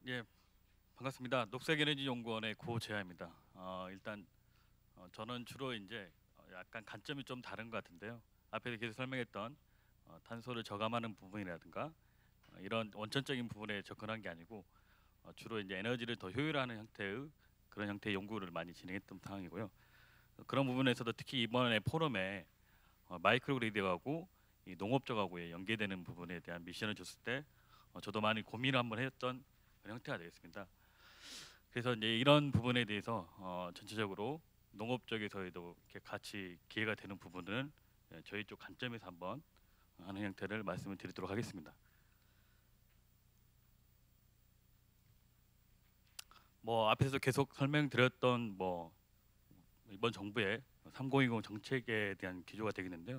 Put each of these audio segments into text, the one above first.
예, 반갑습니다. 녹색에너지연구원의 고재하입니다. 일단 저는 주로 이제 약간 관점이 좀 다른 것 같은데요. 앞에서 계속 설명했던 탄소를 저감하는 부분이라든가 이런 원천적인 부분에 접근한 게 아니고 주로 이제 에너지를 더 효율화하는 형태의 그런 형태의 연구를 많이 진행했던 상황이고요. 그런 부분에서도 특히 이번에 포럼에 마이크로그리드하고 이 농업적하고의 연계되는 부분에 대한 미션을 줬을 때 저도 많이 고민을 한번 했던 그런 형태가 되겠습니다. 그래서 이제 이런 부분에 대해서 전체적으로 농업 쪽에서도 이렇게 같이 기회가 되는 부분은 저희 쪽 관점에서 한번 하는 형태를 말씀을 드리도록 하겠습니다. 뭐 앞에서 계속 설명드렸던 뭐 이번 정부의 3020 정책에 대한 기조가 되겠는데요.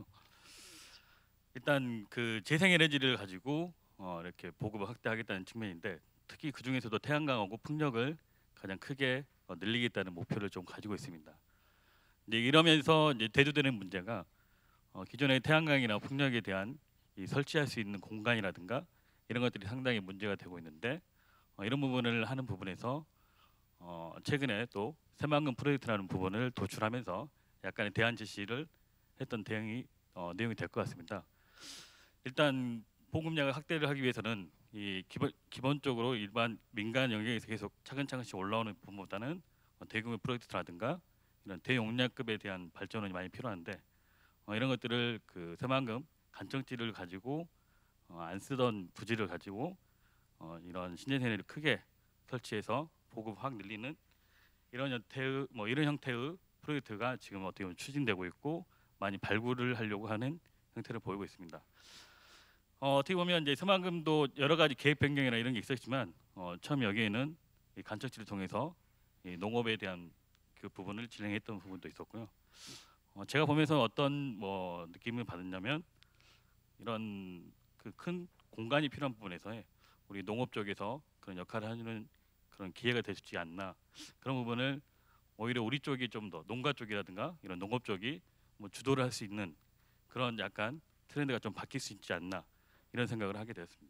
일단 그 재생에너지를 가지고 이렇게 보급을 확대하겠다는 측면인데 특히 그 중에서도 태양광하고 풍력을 가장 크게 늘리겠다는 목표를 좀 가지고 있습니다. 이제 이러면서 이제 대두되는 문제가 기존의 태양광이나 풍력에 대한 이 설치할 수 있는 공간이라든가 이런 것들이 상당히 문제가 되고 있는데 이런 부분을 하는 부분에서 최근에 또 새만금 프로젝트라는 부분을 도출하면서 약간의 대안 제시를 했던 대응이 내용이 될 것 같습니다. 일단 보급량을 확대를 하기 위해서는 이 기본적으로 일반 민간 영역에서 계속 차근차근씩 올라오는 부분보다는 대규모 프로젝트라든가 이런 대용량급에 대한 발전이 많이 필요한데 이런 것들을 그 새만금 간청지를 가지고 안 쓰던 부지를 가지고 이런 신재생에너지를 크게 설치해서 보급 확 늘리는 이런 형태의 이런 형태의 프로젝트가 지금 어떻게 보면 추진되고 있고 많이 발굴을 하려고 하는 형태를 보이고 있습니다. 어떻게 보면 이제 새만금도 여러 가지 계획 변경이나 이런 게 있었지만 처음 여기에는 이 간척지를 통해서 이 농업에 대한 그 부분을 진행했던 부분도 있었고요. 제가 보면서 어떤 뭐 느낌을 받았냐면 이런 그 큰 공간이 필요한 부분에서 우리 농업 쪽에서 그런 역할을 하는 그런 기회가 될 수 있지 않나 그런 부분을 오히려 우리 쪽이 좀 더 농가 쪽이라든가 이런 농업 쪽이 뭐 주도를 할 수 있는 그런 약간 트렌드가 좀 바뀔 수 있지 않나 이런 생각을 하게 되었습니다.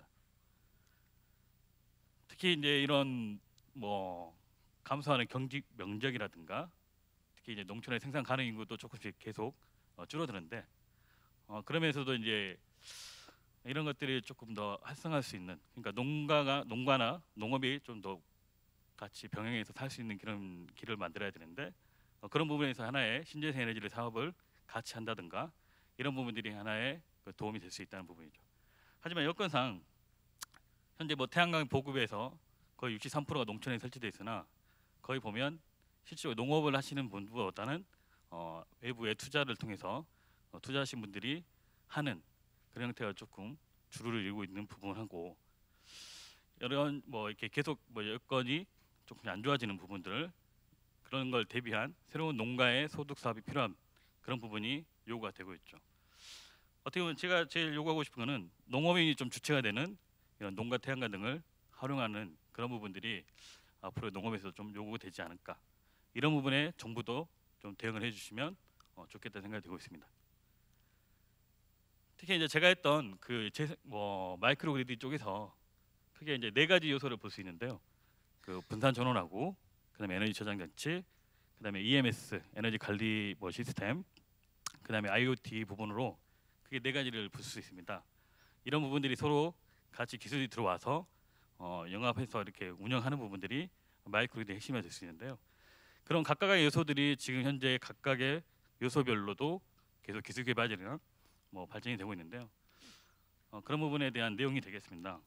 특히 이제 이런 뭐 감소하는 경직 면적이라든가 특히 이제 농촌의 생산 가능 인구도 조금씩 계속 줄어드는데 그러면서도 이제 이런 것들이 조금 더 활성화할 수 있는 그러니까 농가나 농업이 좀 더 같이 병행해서 살 수 있는 그런 길을 만들어야 되는데 그런 부분에서 하나의 신재생 에너지 사업을 같이 한다든가 이런 부분들이 하나의 그 도움이 될 수 있다는 부분이죠. 하지만 여건상 현재 뭐 태양광 보급에서 거의 63%가 농촌에 설치되어 있으나 거의 보면 실제로 농업을 하시는 분보다는 외부의 투자를 통해서 투자하신 분들이 하는 그런 형태가 조금 주를 이루고 있는 부분하고 이런 뭐 이렇게 계속 뭐 여건이 조금 안 좋아지는 부분들 그런 걸 대비한 새로운 농가의 소득 사업이 필요한 그런 부분이 요구가 되고 있죠. 어떻게 보면 제가 제일 요구하고 싶은 거는 농업인이 좀 주체가 되는 이런 농가 태양광 등을 활용하는 그런 부분들이 앞으로 농업에서 좀 요구되지 않을까 이런 부분에 정부도 좀 대응을 해주시면 좋겠다 생각이 들고 있습니다. 특히 이제 제가 했던 그 마이크로 그리드 쪽에서 크게 이제 네 가지 요소를 볼 수 있는데요. 그 분산 전원하고 그다음에 에너지 저장 장치, 그다음에 EMS 에너지 관리 뭐 시스템, 그다음에 IoT 부분으로 크게 네 가지를 볼 수 있습니다. 이런 부분들이 서로 같이 기술이 들어와서 영합해서 이렇게 운영하는 부분들이 마이크로그리드의 핵심이 될 수 있는데요. 그런 각각의 요소들이 지금 현재 각각의 요소별로도 계속 기술 개발이나 뭐 발전이 되고 있는데요. 그런 부분에 대한 내용이 되겠습니다.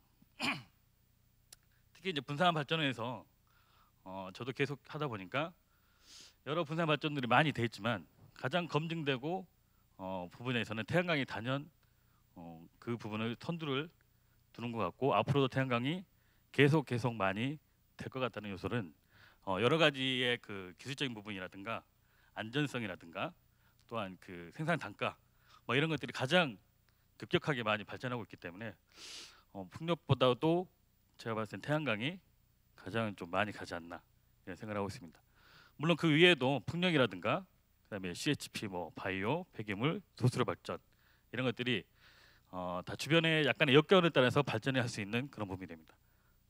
특히 이제 분산 발전에서 저도 계속 하다 보니까 여러 분산 발전들이 많이 돼 있지만 가장 검증되고 부분에서는 태양광이 단연 그 부분을 선두를 두는 것 같고 앞으로도 태양광이 계속 많이 될 것 같다는 요소는 여러 가지의 그 기술적인 부분이라든가 안전성이라든가 또한 그 생산 단가 뭐 이런 것들이 가장 급격하게 많이 발전하고 있기 때문에 풍력보다도 제가 봤을 땐 태양광이 가장 좀 많이 가지 않나 이런 생각을 하고 있습니다. 물론 그 위에도 풍력이라든가 그다음에 CHP 뭐 바이오 폐기물 소수로 발전 이런 것들이 다 주변에 약간의 역경을 따라서 발전할 수 있는 그런 부분이 됩니다.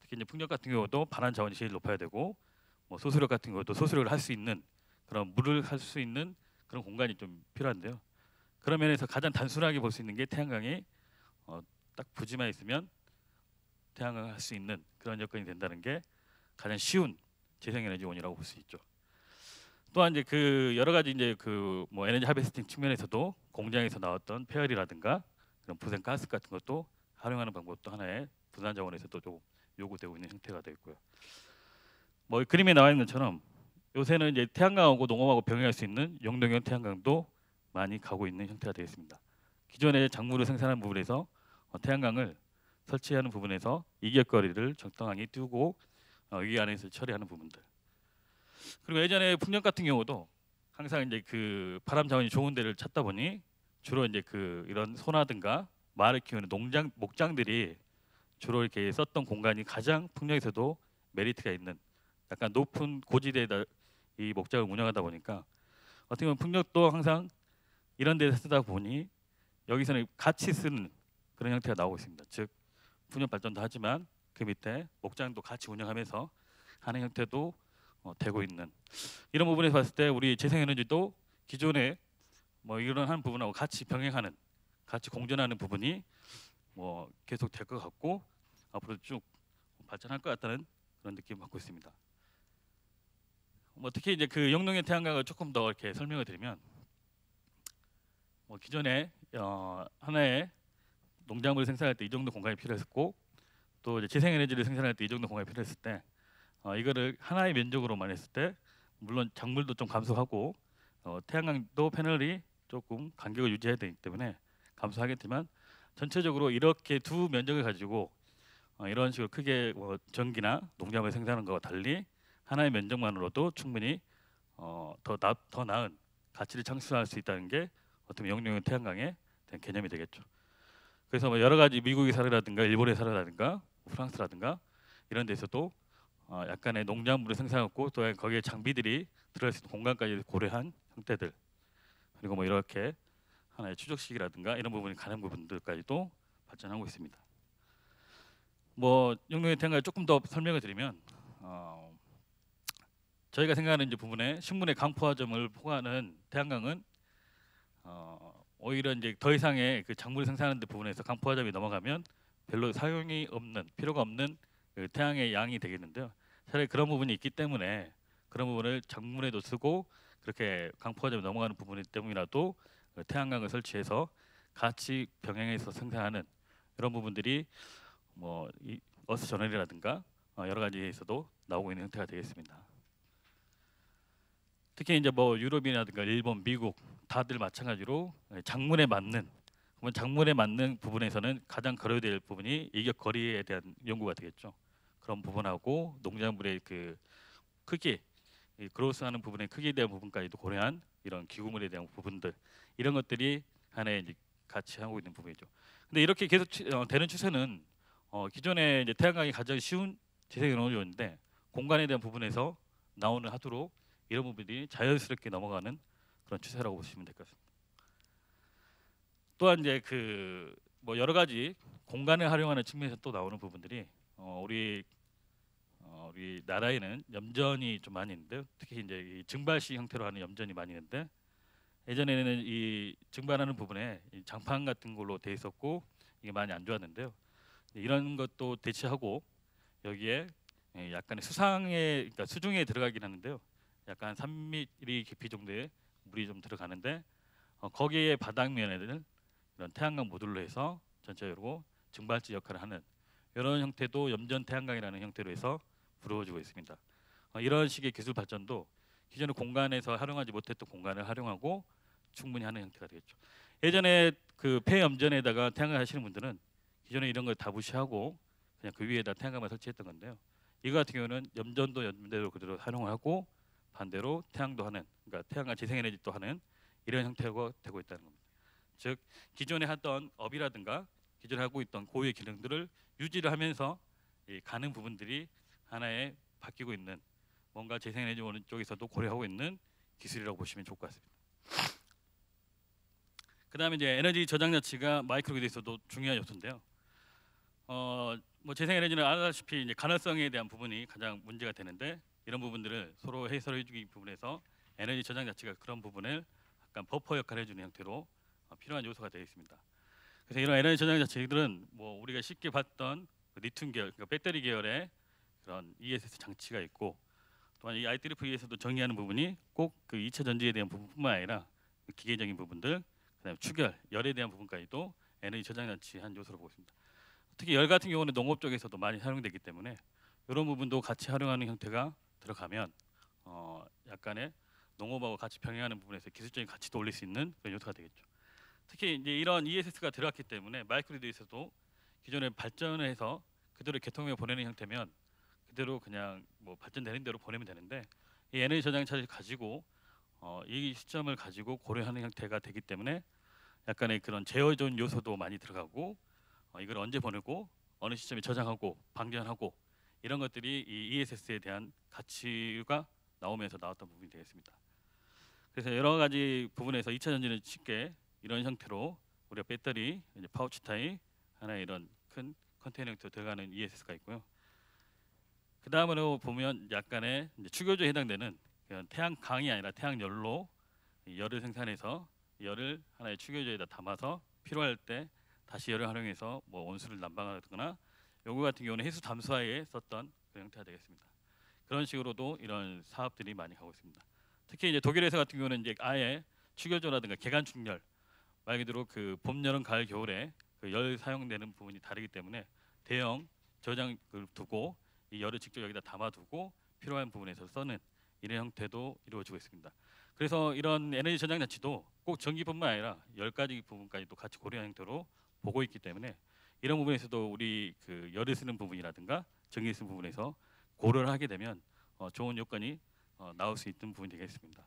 특히 이제 풍력 같은 경우도 발환 자원이 제일 높아야 되고 뭐 소수력 같은 경우도 소수력을 할 수 있는 그런 물을 할 수 있는 그런 공간이 좀 필요한데요. 그런 면에서 가장 단순하게 볼 수 있는 게 태양광이 딱 부지만 있으면 태양광을 할 수 있는 그런 여건이 된다는 게 가장 쉬운 재생에너지원이라고 볼 수 있죠. 또한 이제 그 여러 가지 이제 그 뭐 에너지 하베스팅 측면에서도 공장에서 나왔던 폐열이라든가 그런 부생 가스 같은 것도 활용하는 방법도 하나의 분산 자원에서도 좀 요구되고 있는 형태가 되어 있고요. 뭐 그림에 나와 있는 것처럼 요새는 이제 태양광하고 농업하고 병행할 수 있는 용도형 태양광도 많이 가고 있는 형태가 되겠습니다. 기존의 작물을 생산하는 부분에서 태양광을 설치하는 부분에서 이격거리를 적당하게 띄우고 이 안에서 처리하는 부분들. 그리고 예전에 풍력 같은 경우도 항상 이제 그 바람 자원이 좋은 데를 찾다 보니 주로 이제 그 이런 소나든가 말을 키우는 농장 목장들이 주로 이렇게 썼던 공간이 가장 풍력에서도 메리트가 있는 약간 높은 고지대에다 이 목장을 운영하다 보니까 어떻게 보면 풍력도 항상 이런 데서 쓰다 보니 여기서는 같이 쓰는 그런 형태가 나오고 있습니다. 즉 풍력 발전도 하지만 그 밑에 목장도 같이 운영하면서 하는 형태도 되고 있는 이런 부분에서 봤을 때 우리 재생에너지도 기존에 뭐 이런 한 부분하고 같이 병행하는 같이 공존하는 부분이 뭐 계속 될 것 같고 앞으로 쭉 발전할 것 같다는 그런 느낌을 받고 있습니다. 뭐 특히 이제 그 영농의 태양광을 조금 더 이렇게 설명을 드리면 뭐 기존에 하나의 농작물을 생산할 때 이 정도 공간이 필요했었고 또 이제 재생에너지를 생산할 때 이 정도 공간이 필요했을 때 이거를 하나의 면적으로만 했을 때 물론 작물도 좀 감소하고 태양광도 패널이 조금 간격을 유지해야 되기 때문에 감소하겠지만 전체적으로 이렇게 두 면적을 가지고 이런 식으로 크게 전기나 농작물 생산하는 것과 달리 하나의 면적만으로도 충분히 더 나은 가치를 창출할 수 있다는 게 어떤 영농형 태양광의 개념이 되겠죠. 그래서 뭐 여러 가지 미국의 사례라든가 일본의 사례라든가 프랑스라든가 이런 데서도 약간의 농작물을 생산하고 또 거기에 장비들이 들어갈 수 있는 공간까지 고려한 형태들 그리고 뭐 이렇게 하나의 추적식이라든가 이런 부분이 가는 부분들까지도 발전하고 있습니다. 뭐 영농형 태양광을 조금 더 설명을 드리면 저희가 생각하는 이제 부분에 신문의 강포화점을 포괄하는 태양광은 오히려 이제 더 이상의 그 작물 생산하는 데 부분에서 강포화점이 넘어가면 별로 사용이 없는 필요가 없는 그 태양의 양이 되겠는데요. 차라리 그런 부분이 있기 때문에 그런 부분을 작물에도 쓰고 그렇게 강포화점이 넘어가는 부분 때문이라도 그 태양광을 설치해서 같이 병행해서 생산하는 이런 부분들이 뭐 어스 저널이라든가 여러 가지에서도 나오고 있는 형태가 되겠습니다. 특히 이제 뭐 유럽이라든가 일본, 미국 다들 마찬가지로 작물에 맞는 부분에서는 가장 거래될 부분이 이격 거리에 대한 연구가 되겠죠. 그런 부분하고 농작물의 그 크기, 그로스하는 부분의 크기에 대한 부분까지도 고려한 이런 기구물에 대한 부분들 이런 것들이 하나의 이제 같이 하고 있는 부분이죠. 근데 이렇게 계속 되는 추세는 기존에 이제 태양광이 가장 쉬운 재생에너지였는데 공간에 대한 부분에서 나오는 하도록 이런 부분들이 자연스럽게 넘어가는 그런 추세라고 보시면 될 것 같습니다. 또한 이제 그 뭐 여러 가지 공간을 활용하는 측면에서 또 나오는 부분들이 우리 나라에는 염전이 좀 많이 있는데요. 특히 이제 이 증발식 형태로 하는 염전이 많이 있는데 예전에는 이 증발하는 부분에 이 장판 같은 걸로 돼 있었고 이게 많이 안 좋았는데요. 이런 것도 대체하고 여기에 약간의 그러니까 수중에 들어가긴 하는데요. 약간 3mm 깊이 정도의 물이 좀 들어가는데 거기에 바닥면에는 이런 태양광 모듈로 해서 전체적으로 증발지 역할을 하는 이런 형태도 염전 태양광이라는 형태로 해서 부러워지고 있습니다. 이런 식의 기술 발전도 기존의 공간에서 활용하지 못했던 공간을 활용하고 충분히 하는 형태가 되겠죠. 예전에 그 폐염전에다가 태양광 하시는 분들은 기존에 이런 걸 다 무시하고 그냥 그 위에다 태양광만 설치했던 건데요. 이거 같은 경우는 염전도 염전대로 그대로 활용하고 반대로 태양도 하는, 그러니까 태양광 재생에너지도 하는 이런 형태가 되고 있다는 겁니다. 즉 기존에 하던 업이라든가 기존에 하고 있던 고유의 기능들을 유지를 하면서 가는 부분들이 하나의 바뀌고 있는 뭔가 재생에너지 오는 쪽에서도 고려하고 있는 기술이라고 보시면 좋을 것 같습니다. 그다음에 이제 에너지 저장 장치가 마이크로그리드에서도 중요한 요소인데요. 뭐 재생에너지는 아시다시피 이제 간헐성에 대한 부분이 가장 문제가 되는데 이런 부분들을 서로 해소해주기 부분에서 에너지 저장 자체가 그런 부분을 약간 버퍼 역할을 해주는 형태로 필요한 요소가 되어 있습니다. 그래서 이런 에너지 저장 자체들은 뭐 우리가 쉽게 봤던 그 리튬 계열, 그러니까 배터리 계열의 그런 ESS 장치가 있고 또한 이 IEEE에서도 정의하는 부분이 꼭 그 2차 전지에 대한 부분뿐만 아니라 그 기계적인 부분들, 그다음에 축열, 열에 대한 부분까지도 에너지 저장 장치 한 요소로 보고 있습니다. 특히 열 같은 경우는 농업 쪽에서도 많이 사용되기 때문에 이런 부분도 같이 활용하는 형태가 들어가면 약간의 농업하고 같이 병행하는 부분에서 기술적인 가치도 올릴 수 있는 그런 요소가 되겠죠. 특히 이제 이런 ESS가 들어갔기 때문에 마이크로그리드에서도 기존에 발전을 해서 그대로 개통에 보내는 형태면 그대로 그냥 뭐 발전되는 대로 보내면 되는데 이 에너지 저장차를 가지고 이 시점을 가지고 고려하는 형태가 되기 때문에 약간의 그런 제어존 요소도 많이 들어가고 이걸 언제 보내고 어느 시점에 저장하고 방전하고 이런 것들이 이 ESS에 대한 가치가 나오면서 나왔던 부분이 되겠습니다. 그래서 여러 가지 부분에서 2차 전지는 쉽게 이런 형태로 우리가 배터리, 이제 파우치 타입 하나의 이런 큰 컨테이너 형태로 들어가는 ESS가 있고요. 그 다음으로 보면 약간의 이제 축요조에 해당되는 그런 태양광이 아니라 태양열로 열을 생산해서 열을 하나의 축요조에다 담아서 필요할 때 다시 열을 활용해서 뭐 온수를 난방하거나 요거 같은 경우는 해수 담수화에 썼던 그런 형태가 되겠습니다. 그런 식으로도 이런 사업들이 많이 가고 있습니다. 특히 이제 독일에서 같은 경우는 이제 아예 축요조라든가 계관 축열 말 그대로 그 봄, 여름, 가을, 겨울에 그 열 사용되는 부분이 다르기 때문에 대형 저장을 두고 이 열을 직접 여기다 담아두고 필요한 부분에서 써는 이런 형태도 이루어지고 있습니다. 그래서 이런 에너지 저장 장치도 꼭 전기뿐만 아니라 10가지 부분까지도 같이 고려한 형태로 보고 있기 때문에 이런 부분에서도 우리 그 열을 쓰는 부분이라든가 전기 쓰는 부분에서 고려를 하게 되면 좋은 요건이 나올 수 있는 부분이 되겠습니다.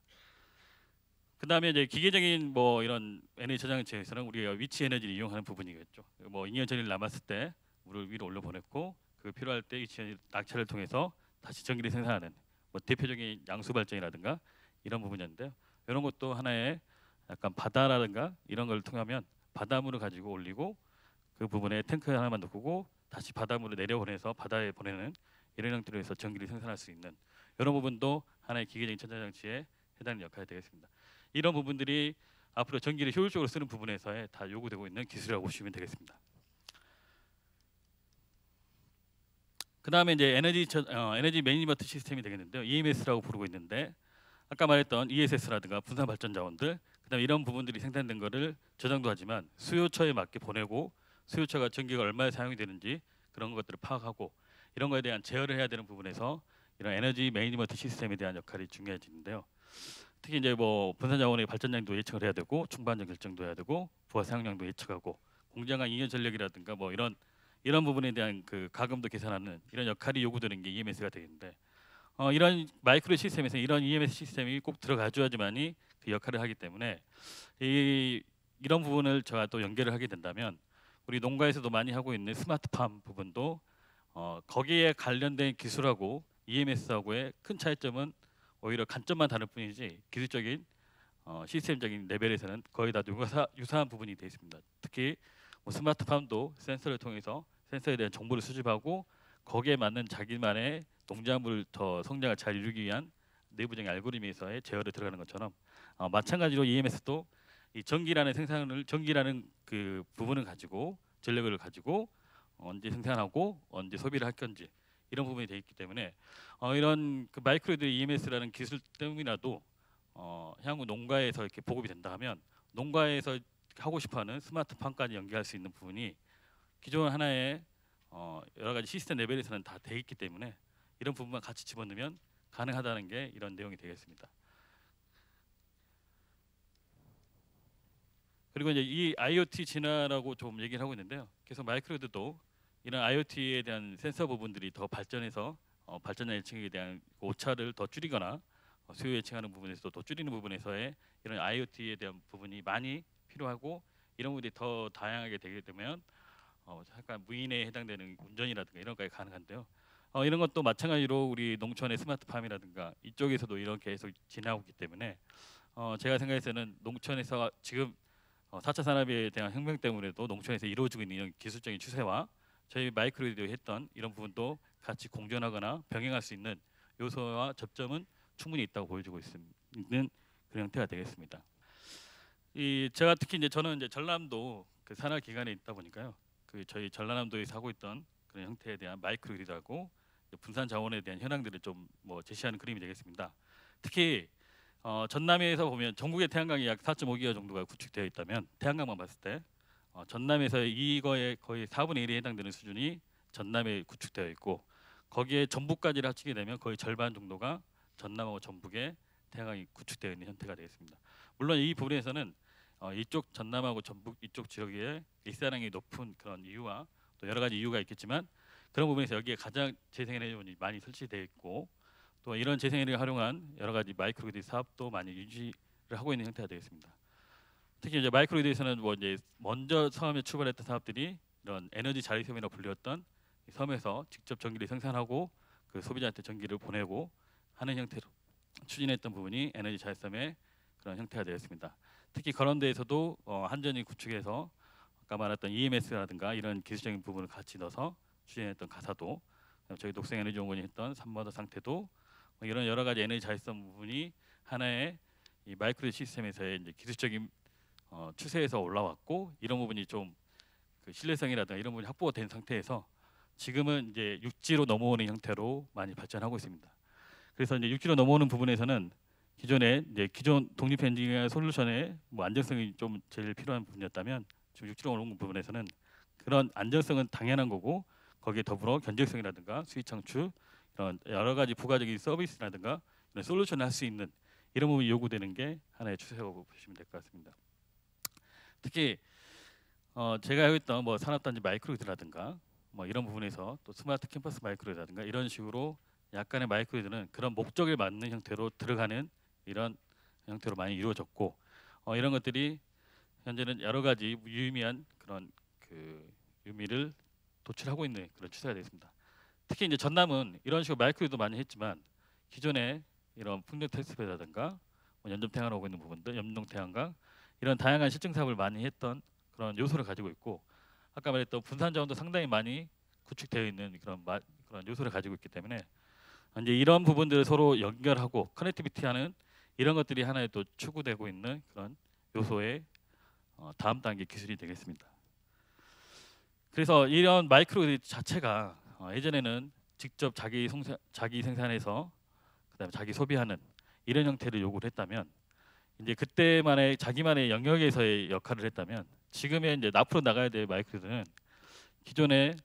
그 다음에 이제 기계적인 뭐 이런 에너지 저장체에서는 우리가 위치 에너지를 이용하는 부분이겠죠. 뭐 2년 전일 남았을 때 물을 위로 올려 보냈고 그 필요할 때 위치 에너지 낙차를 통해서 다시 전기를 생산하는 뭐 대표적인 양수 발전이라든가 이런 부분인데요. 이런 것도 하나의 약간 바다라든가 이런 걸 통하면 바닷물을 가지고 올리고 그 부분에 탱크 하나만 넣고 다시 바닷물을 내려보내서 바다에 보내는 이런 형태로 해서 전기를 생산할 수 있는 이런 부분도 하나의 기계적인 저장 장치에 해당하는 역할이 되겠습니다. 이런 부분들이 앞으로 전기를 효율적으로 쓰는 부분에서에 다 요구되고 있는 기술이라고 보시면 되겠습니다. 그 다음에 이제 에너지 매니지먼트 시스템이 되겠는데요. EMS라고 부르고 있는데 아까 말했던 ESS라든가 분산 발전 자원들, 그다음에 이런 부분들이 생산된 거를 저장도 하지만 수요처에 맞게 보내고 수요처가 전기가 얼마에 사용이 되는지 그런 것들을 파악하고 이런 거에 대한 제어를 해야 되는 부분에서 이런 에너지 매니지먼트 시스템에 대한 역할이 중요해지는데요. 특히 이제 뭐 분산 자원의 발전량도 예측을 해야 되고 충반전 결정도 해야 되고 부하 사용량도 예측하고 공정한 이연 전력이라든가 뭐 이런 부분에 대한 그 가금도 계산하는 이런 역할이 요구되는 게 EMS가 되겠는데 이런 마이크로 시스템에서 이런 EMS 시스템이 꼭 들어가줘야지만이 그 역할을 하기 때문에 이런 부분을 제가 또 연결을 하게 된다면 우리 농가에서도 많이 하고 있는 스마트팜 부분도 거기에 관련된 기술하고 EMS하고의 큰 차이점은 오히려 관점만 다를 뿐이지 기술적인 시스템적인 레벨에서는 거의 다 유사한 부분이 되어 있습니다. 특히 뭐 스마트팜도 센서를 통해서 센서에 대한 정보를 수집하고 거기에 맞는 자기만의 농작물을 더 성장을 잘 이루기 위한 내부적인 알고리즘에서의 제어를 들어가는 것처럼 마찬가지로 EMS도 이 전기라는 그 부분을 가지고 전력을 가지고 언제 생산하고 언제 소비를 할 건지 이런 부분이 되어 있기 때문에 이런 그 마이크로그리드 EMS라는 기술 때문이라도 향후 농가에서 이렇게 보급이 된다 하면 농가에서 하고 싶어하는 스마트팜까지 연계할 수 있는 부분이 기존 하나의 여러 가지 시스템 레벨에서는 다 돼 있기 때문에 이런 부분만 같이 집어넣으면 가능하다는 게 이런 내용이 되겠습니다. 그리고 이제 이 IoT 진화라고 좀 얘기를 하고 있는데요. 계속 마이크로그리드도 이런 IoT에 대한 센서 부분들이 더 발전해서 발전량 예측에 대한 오차를 더 줄이거나 수요 예측하는 부분에서도 더 줄이는 부분에서의 이런 IoT에 대한 부분이 많이 필요하고 이런 부분이 더 다양하게 되게 되면 약간 무인에 해당되는 운전이라든가 이런 것까지 가능한데요. 이런 것도 마찬가지로 우리 농촌의 스마트팜이라든가 이쪽에서도 이렇게 계속 진행하고 있기 때문에 제가 생각해서는 농촌에서 지금 4차 산업에 대한 혁명 때문에도 농촌에서 이루어지고 있는 이런 기술적인 추세와 저희 마이크로그리드에 했던 이런 부분도 같이 공존하거나 병행할 수 있는 요소와 접점은 충분히 있다고 보여주고 있는 그런 형태가 되겠습니다. 이 제가 특히 이제 저는 이제 전남도 그 산하 기관에 있다 보니까요. 그 저희 전라남도에서 하고 있던 그런 형태에 대한 마이크로그리드하고 분산 자원에 대한 현황들을 좀 뭐 제시하는 그림이 되겠습니다. 특히 전남에서 보면 전국의 태양광이 약 4.5기가 정도가 구축되어 있다면 태양광만 봤을 때 전남에서 이거의 거의 4분의 1에 해당되는 수준이 전남에 구축되어 있고 거기에 전북까지를 합치게 되면 거의 절반 정도가 전남하고 전북에 태양광이 구축되어 있는 형태가 되겠습니다. 물론 이 부분에서는 이쪽 전남하고 전북 이쪽 지역에 일사량이 높은 그런 이유와 또 여러 가지 이유가 있겠지만 그런 부분에서 여기에 가장 재생에너지원이 많이 설치되어 있고 또 이런 재생에너지를 활용한 여러 가지 마이크로그리드 사업도 많이 유지를 하고 있는 형태가 되겠습니다. 특히 이제 마이크로그리드에서는 뭐 이제 먼저 처음에 출발했던 사업들이 이런 에너지 자립섬이라고 불렸던 섬에서 직접 전기를 생산하고 그 소비자한테 전기를 보내고 하는 형태로 추진했던 부분이 에너지 자립섬의 그런 형태가 되었습니다. 특히 그런 데에서도 한전이 구축해서 아까 말했던 EMS라든가 이런 기술적인 부분을 같이 넣어서 추진했던 가사도 저희 녹색에너지연구원이 했던 산머더 상태도 이런 여러 가지 에너지 자립섬 부분이 하나의 이 마이크로그리드 시스템에서의 이제 기술적인 추세에서 올라왔고 이런 부분이 좀 그 신뢰성이라든가 이런 부분이 확보가 된 상태에서 지금은 이제 육지로 넘어오는 형태로 많이 발전하고 있습니다. 그래서 이제 육지로 넘어오는 부분에서는 기존 독립 엔진 솔루션의 뭐 안정성이 좀 제일 필요한 부분이었다면 지금 육지로 오는 부분에서는 그런 안정성은 당연한 거고 거기에 더불어 견적성이라든가 수익 창출 이런 여러 가지 부가적인 서비스라든가 이런 솔루션을 할 수 있는 이런 부분이 요구되는 게 하나의 추세라고 보시면 될 것 같습니다. 특히 제가 했던 뭐 산업단지 마이크로그리드라든가 뭐 이런 부분에서 또 스마트 캠퍼스 마이크로그리드라든가 이런 식으로 약간의 마이크로그리드는 그런 목적에 맞는 형태로 들어가는 이런 형태로 많이 이루어졌고 이런 것들이 현재는 여러 가지 유의미한 그런 그 의미를 도출하고 있는 그런 추세가 되겠습니다. 특히 이제 전남은 이런 식으로 마이크로그리드 많이 했지만 기존에 이런 풍력 테스트베드라든가 연점 태양을 오고 있는 부분들, 염동 태양광 이런 다양한 실증 사업을 많이 했던 그런 요소를 가지고 있고 아까 말했던 분산 자원도 상당히 많이 구축되어 있는 그런 요소를 가지고 있기 때문에 이제 이런 부분들을 서로 연결하고 커넥티비티하는 이런 것들이 하나의 또 추구되고 있는 그런 요소의 다음 단계 기술이 되겠습니다. 그래서 이런 마이크로그리드 자체가 예전에는 직접 자기 생산해서 그다음에 자기 소비하는 이런 형태를 요구를 했다면 이제 그때만의 자기만의 영역에서의 역할을 했다면 지금의 이제 앞으로 나가야 될 마이크로그리드는 기존에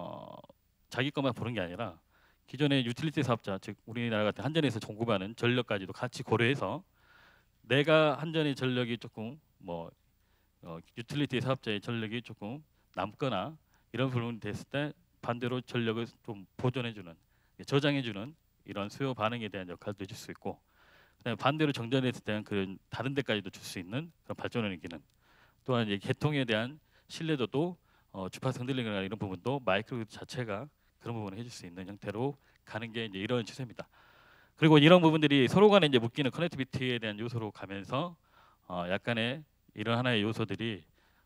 자기 것만 보는 게 아니라 기존의 유틸리티 사업자 즉 우리나라 같은 한전에서 공급하는 전력까지도 같이 고려해서 내가 한전의 전력이 조금 뭐 유틸리티 사업자의 전력이 조금 남거나 이런 부분이 됐을 때 반대로 전력을 좀 보존해주는 저장해주는 이런 수요 반응에 대한 역할도 해줄 수 있고 그다음에 반대로 정전했을 때는 그런 다른 데까지도 줄 수 있는 그런 발전을 기능 또한 이제 개통에 대한 신뢰도도 주파수 흔들리거나 이런 부분도 마이크로그리드 자체가 그런 부분을 해줄 수 있는 형태로 가는 게 이제 이런 추세입니다. 그리고 이런 부분들이 서로 간에 이제 묶이는 커넥티비티에 대한 요소로 가면서 약간의 이런 하나의 요소들이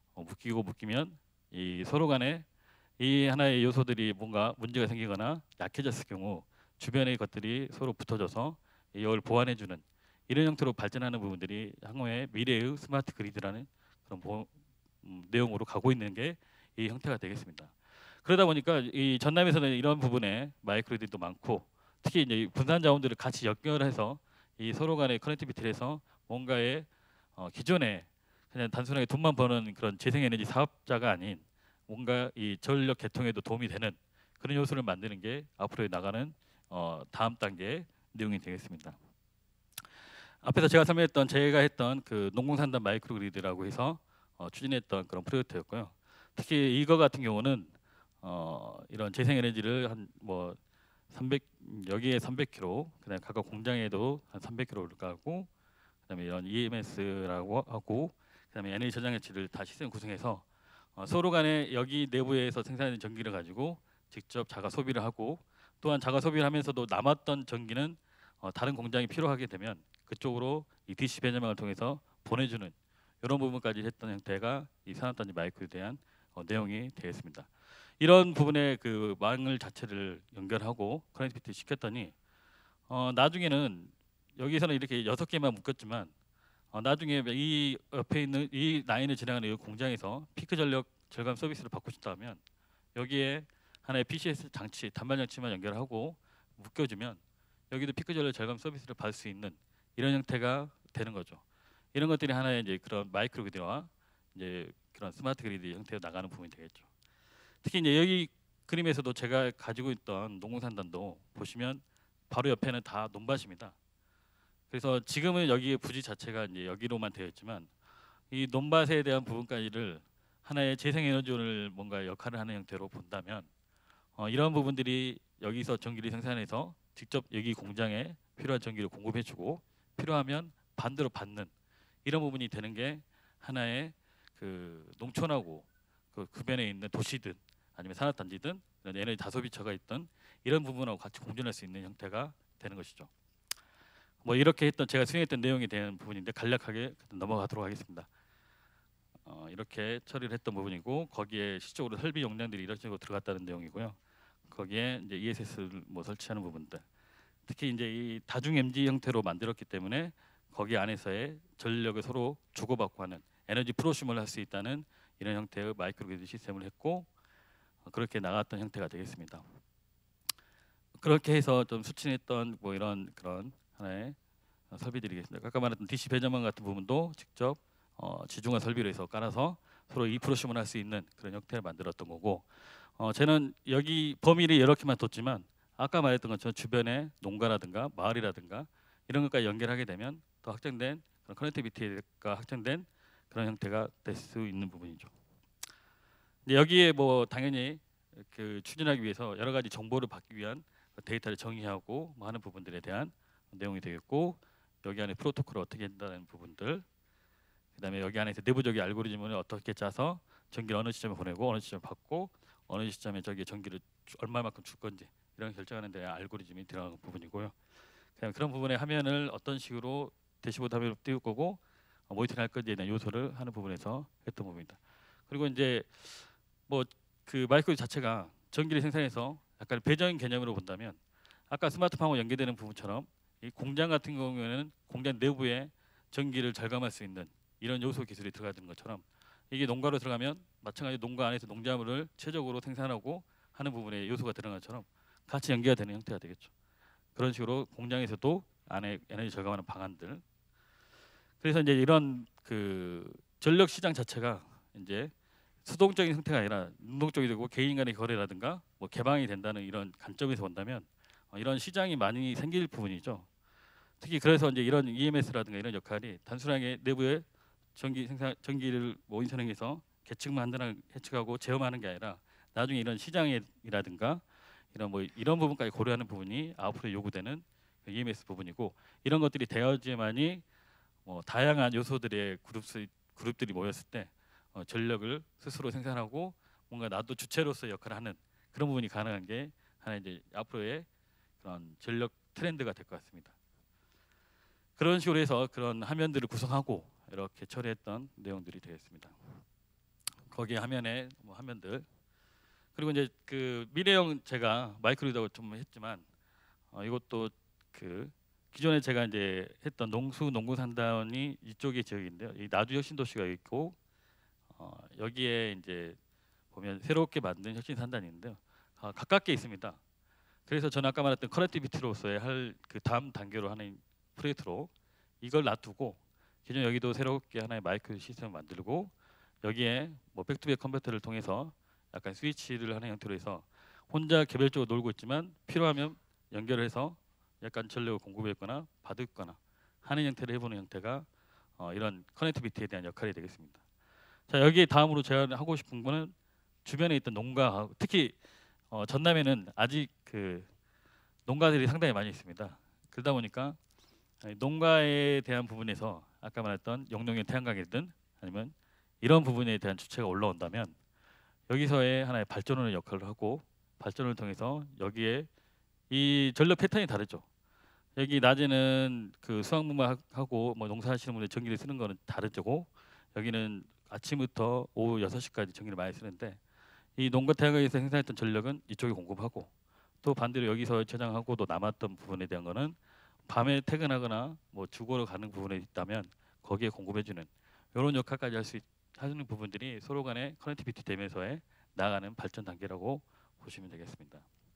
묶이면 이 서로 간에 이 하나의 요소들이 뭔가 문제가 생기거나 약해졌을 경우 주변의 것들이 서로 붙어져서 이걸 보완해주는 이런 형태로 발전하는 부분들이 향후에 미래의 스마트 그리드라는 그런 내용으로 가고 있는 게 이 형태가 되겠습니다. 그러다 보니까 이 전남에서는 이런 부분에 마이크로그리드도 많고 특히 이제 분산 자원들을 같이 연결해서 이 서로 간의 커넥티비티를 해서 뭔가의 기존에 그냥 단순하게 돈만 버는 그런 재생에너지 사업자가 아닌 뭔가 이 전력 개통에도 도움이 되는 그런 요소를 만드는 게 앞으로 나가는 다음 단계의 내용이 되겠습니다. 앞에서 제가 설명했던 제가 했던 그 농공산단 마이크로그리드라고 해서 추진했던 그런 프로젝트였고요. 특히 이거 같은 경우는 이런 재생에너지를 한 뭐 300 여기에 300kg, 그다음에 각각 공장에도 한 300kg를 가고, 그다음에 이런 EMS라고 하고, 그다음에 에너지 저장 장치를 다 시스템 구성해서 서로 간에 여기 내부에서 생산된 전기를 가지고 직접 자가 소비를 하고 또한 자가 소비를 하면서도 남았던 전기는 다른 공장이 필요하게 되면 그쪽으로 이 DC 배전망을 통해서 보내주는 이런 부분까지 했던 형태가 이 산업단지 마이크로에 대한 내용이 되겠습니다. 이런 부분에 그 망을 자체를 연결하고 커넥티비티 시켰더니 나중에는 여기서는 이렇게 6개만 묶었지만 나중에 이 옆에 있는 이 라인을 지나가는 이 공장에서 피크 전력 절감 서비스를 받고 싶다면 여기에 하나의 PCS 장치, 단말 장치만 연결하고 묶여주면 여기도 피크 전력 절감 서비스를 받을 수 있는 이런 형태가 되는 거죠. 이런 것들이 하나의 이제 그런 마이크로 그리드와 이제 그런 스마트 그리드 형태로 나가는 부분이 되겠죠. 특히 이제 여기 그림에서도 제가 가지고 있던 농공산단도 보시면 바로 옆에는 다 논밭입니다. 그래서 지금은 여기에 부지 자체가 이제 여기로만 되어 있지만 이 논밭에 대한 부분까지를 하나의 재생에너지원을 뭔가 역할을 하는 형태로 본다면 이런 부분들이 여기서 전기를 생산해서 직접 여기 공장에 필요한 전기를 공급해주고 필요하면 반대로 받는 이런 부분이 되는 게 하나의 그 농촌하고 그 주변에 있는 도시든 아니면 산업단지든 이런 에너지 다소비처가 있던 이런 부분하고 같이 공존할 수 있는 형태가 되는 것이죠. 뭐 이렇게 했던 제가 수행했던 내용에 대한 부분인데 간략하게 넘어가도록 하겠습니다. 이렇게 처리를 했던 부분이고 거기에 실적으로 설비 용량들이 이런 식으로 들어갔다는 내용이고요. 거기에 이제 ESS를 뭐 설치하는 부분들, 특히 이제 이 다중 MG 형태로 만들었기 때문에 거기 안에서의 전력을 서로 주고받고 하는 에너지 프로슈머를 할 수 있다는 이런 형태의 마이크로그리드 시스템을 했고 그렇게 나갔던 형태가 되겠습니다. 그렇게 해서 좀 수친했던 뭐 이런 그런 하나의 설비들이겠습니다. 아까 말했던 DC 배전망 같은 부분도 직접 지중화 설비로 해서 깔아서 서로 이 프로슈머를 할 수 있는 그런 형태를 만들었던 거고 저는 여기 범위를 이렇게만 뒀지만 아까 말했던 것처럼 주변에 농가라든가 마을이라든가 이런 것까지 연결하게 되면 더 확장된 그런 커넥티비티가 확장된 그런 형태가 될 수 있는 부분이죠. 근데 여기에 뭐 당연히 그 추진하기 위해서 여러 가지 정보를 받기 위한 데이터를 정의하고 뭐 하는 부분들에 대한 내용이 되겠고 여기 안에 프로토콜을 어떻게 한다는 부분들 그다음에 여기 안에서 내부적인 알고리즘을 어떻게 짜서 전기를 어느 시점에 보내고 어느 시점에 받고 어느 시점에 저기 전기를 얼마만큼 줄 건지 이런 결정하는 데 알고리즘이 들어가는 부분이고요. 그냥 그런 부분의 화면을 어떤 식으로 대시보드 화면으로 띄울 거고 모니터링 할 건지에 대한 요소를 하는 부분에서 했던 부분입니다. 그리고 이제 뭐 그 마이크로 자체가 전기를 생산해서 약간 배전 개념으로 본다면 아까 스마트팜하고 연계되는 부분처럼 이 공장 같은 경우에는 공장 내부에 전기를 절감할 수 있는 이런 요소 기술이 들어가는 것처럼 이게 농가로 들어가면 마찬가지로 농가 안에서 농작물을 최적으로 생산하고 하는 부분에 요소가 들어간 것처럼 같이 연계가 되는 형태가 되겠죠. 그런 식으로 공장에서도 안에 에너지 절감하는 방안들. 그래서 이제 이런 그 전력 시장 자체가 이제 수동적인 형태가 아니라 능동적이 되고 개인 간의 거래라든가 뭐 개방이 된다는 이런 관점에서 본다면 이런 시장이 많이 생길 부분이죠. 특히 그래서 이제 이런 EMS라든가 이런 역할이 단순하게 내부에 전기를 모니터링해서 계측만 한다는 계측하고 제어하는 게 아니라 나중에 이런 시장이라든가 이런 뭐 이런 부분까지 고려하는 부분이 앞으로 요구되는 EMS 부분이고 이런 것들이 되어야지만이 다양한 요소들의 그룹들이 모였을 때 전력을 스스로 생산하고 뭔가 나도 주체로서 역할을 하는 그런 부분이 가능한 게 하나 이제 앞으로의 그런 전력 트렌드가 될 것 같습니다. 그런 식으로 해서 그런 화면들을 구성하고 이렇게 처리했던 내용들이 되겠습니다. 거기 화면에 뭐 화면들 그리고 이제 그 미래형 제가 마이크로리더하고 좀 했지만 이것도 그 기존에 제가 이제 했던 농구산단이 이쪽의 지역인데요. 이 나주혁신도시가 있고 여기에 이제 보면 새롭게 만든 혁신산단인데요. 가깝게 있습니다. 그래서 저는 아까 말했던 커넥티비티로서의 할 그 다음 단계로 하는 프로젝트로 이걸 놔두고 기존 여기도 새롭게 하나의 마이크 시스템을 만들고 여기에 뭐 백투백 컨버터를 통해서 약간 스위치를 하는 형태로 해서 혼자 개별적으로 놀고 있지만 필요하면 연결을 해서 약간 전력을 공급했거나 받았거나 하는 형태를 해보는 형태가 이런 커넥티비티에 대한 역할이 되겠습니다. 자 여기 다음으로 제가 하고 싶은 거는 주변에 있던 농가 특히 전남에는 아직 그 농가들이 상당히 많이 있습니다. 그러다 보니까 농가에 대한 부분에서 아까 말했던 영농형 태양광이든 아니면 이런 부분에 대한 주체가 올라온다면 여기서의 하나의 발전원의 역할을 하고 발전을 통해서 여기에 이 전력 패턴이 다르죠. 여기 낮에는 그 수확물만 하고 뭐 농사하시는 분들 전기를 쓰는 거는 다르죠. 여기는 아침부터 오후 6시까지 전기를 많이 쓰는데 이 농가 태양광에서 생산했던 전력은 이쪽에 공급하고 또 반대로 여기서 저장하고 또 남았던 부분에 대한 거는 밤에 퇴근하거나 뭐 주거로 가는 부분에 있다면 거기에 공급해주는 이런 역할까지 할 수 하는 부분들이 서로 간에 커넥티비티 되면서의 나아가는 발전 단계라고 보시면 되겠습니다.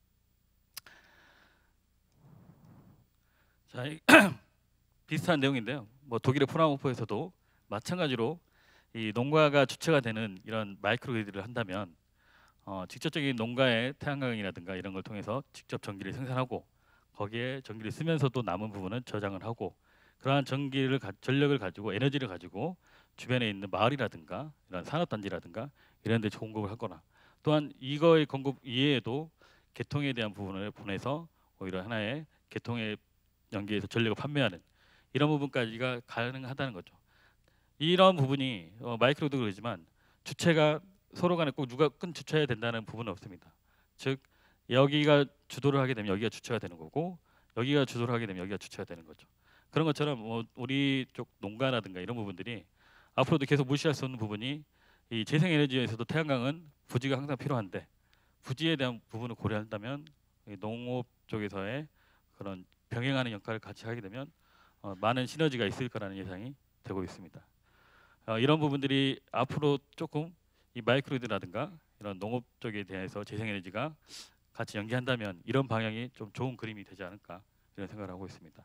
자, 비슷한 내용인데요. 뭐 독일의 프라운호퍼에서도 마찬가지로 이 농가가 주체가 되는 이런 마이크로그리드를 한다면 직접적인 농가의 태양광이라든가 이런 걸 통해서 직접 전기를 생산하고 거기에 전기를 쓰면서도 남은 부분은 저장을 하고 그러한 전력을 가지고 에너지를 가지고 주변에 있는 마을이라든가 이런 산업단지라든가 이런 데 공급을 하거나 또한 이거의 공급 이외에도 개통에 대한 부분을 보내서 오히려 하나의 개통에 연계해서 전력을 판매하는 이런 부분까지가 가능하다는 거죠. 이런 부분이 마이크로도 그러지만 주체가 서로 간에 꼭 누가 큰 주체해야 된다는 부분은 없습니다. 즉 여기가 주도를 하게 되면 여기가 주체가 되는 거고 여기가 주도를 하게 되면 여기가 주체가 되는 거죠. 그런 것처럼 우리 쪽 농가라든가 이런 부분들이 앞으로도 계속 무시할 수 없는 부분이 이 재생에너지에서도 태양광은 부지가 항상 필요한데 부지에 대한 부분을 고려한다면 농업 쪽에서의 그런 병행하는 역할을 같이 하게 되면 많은 시너지가 있을 거라는 예상이 되고 있습니다. 이런 부분들이 앞으로 조금 이 마이크로그리드라든가 이런 농업 쪽에 대해서 재생에너지가 같이 연계한다면 이런 방향이 좀 좋은 그림이 되지 않을까 이런 생각을 하고 있습니다.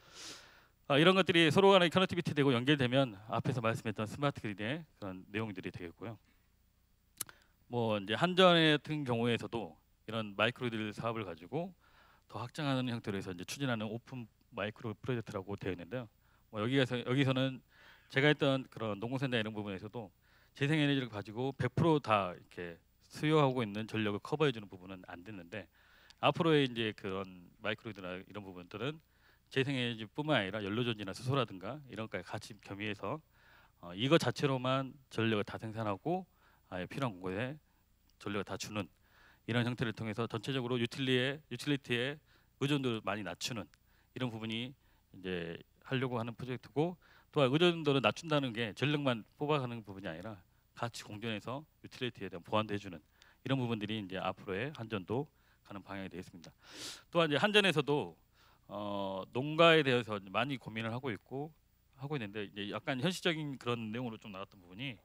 이런 것들이 서로 간에 커넥티비티 되고 연결되면 앞에서 말씀했던 스마트 그리드의 그런 내용들이 되겠고요. 뭐 이제 한전 같은 경우에서도 이런 마이크로그리드 사업을 가지고 더 확장하는 형태로 해서 이제 추진하는 오픈 마이크로 프로젝트라고 되어 있는데요. 뭐 여기서는 제가 했던 그런 농공센터 이런 부분에서도 재생에너지를 가지고 100%다 이렇게 수요하고 있는 전력을 커버해주는 부분은 안 됐는데 앞으로의 이제 그런 마이크로그리드나 이런 부분들은 재생에너지뿐만 아니라 연료전지나 수소라든가 이런 것까지 같이 겸비해서 이거 자체로만 전력을 다 생산하고 필요한 곳에 전력을 다 주는 이런 형태를 통해서 전체적으로 유틸리티의 의존도를 많이 낮추는 이런 부분이 이제 하려고 하는 프로젝트고 또한 의존도를 낮춘다는 게 전력만 뽑아가는 부분이 아니라 같이 공존해서 유틸리티에 대한 보완도 해주는 이런 부분들이 이제 앞으로의 한전도 가는 방향이 되겠습니다. 또한 이제 한전에서도 농가에 대해서 많이 고민을 하고 있는데 이제 약간 현실적인 그런 내용으로 좀 나왔던 부분이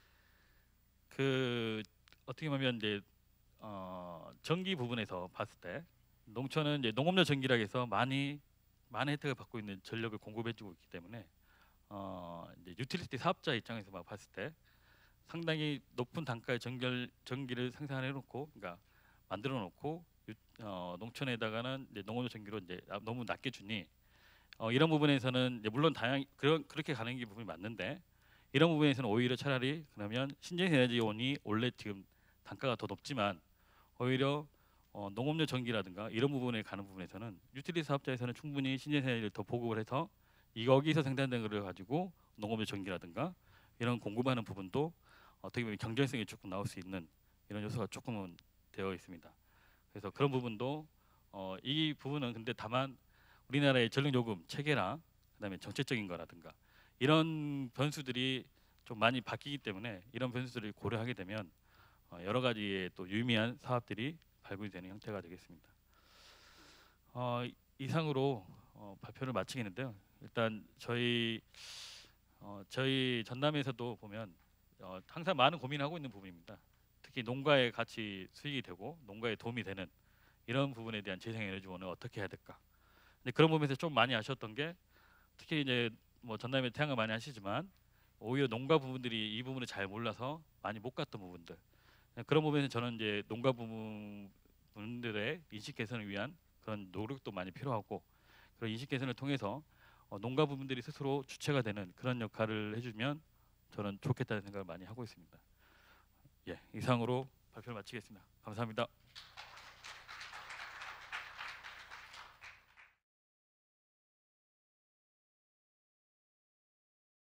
그 어떻게 보면 이제 전기 부분에서 봤을 때 농촌은 이제 농업용 전기라고 해서 많은 혜택을 받고 있는 전력을 공급해주고 있기 때문에 이제 유틸리티 사업자 입장에서 막 봤을 때 상당히 높은 단가의 전기를 생산해놓고, 그러니까 만들어놓고 농촌에다가는 이제 농업용 전기로 이제 너무 낮게 주니 이런 부분에서는 이제 물론 그렇게 가는 게 부분이 맞는데 이런 부분에서는 오히려 차라리 그러면 신재생에너지원이 원래 지금 단가가 더 높지만 오히려 농업용 전기라든가 이런 부분에 가는 부분에서는 유틸리티 사업자에서는 충분히 신재생에너지를 더 보급을 해서 여기서 생산된 것을 가지고 농업용 전기라든가 이런 공급하는 부분도 어떻게 보면 경쟁성이 조금 나올 수 있는 이런 요소가 조금은 되어 있습니다. 그래서 그런 부분도 이 부분은 근데 다만 우리나라의 전력 요금 체계나 그다음에 정책적인 거라든가 이런 변수들이 좀 많이 바뀌기 때문에 이런 변수들을 고려하게 되면 여러 가지의 또 유의미한 사업들이 발굴이 되는 형태가 되겠습니다. 이상으로 발표를 마치겠는데요. 일단 저희 전남에서도 보면 항상 많은 고민을 하고 있는 부분입니다. 특히 농가에 같이 수익이 되고 농가에 도움이 되는 이런 부분에 대한 재생에너지원을 어떻게 해야 될까. 근데 그런 부분에서 좀 많이 아쉬웠던 게 특히 이제 뭐 전남에 태양을 많이 하시지만 오히려 농가 부분들이 이 부분을 잘 몰라서 많이 못 갔던 부분들. 그런 부분에서 저는 이제 농가 부분들의 인식 개선을 위한 그런 노력도 많이 필요하고 그런 인식 개선을 통해서 농가 부분들이 스스로 주체가 되는 그런 역할을 해주면 저는 좋겠다는 생각을 많이 하고 있습니다. 예, 이상으로 발표를 마치겠습니다. 감사합니다.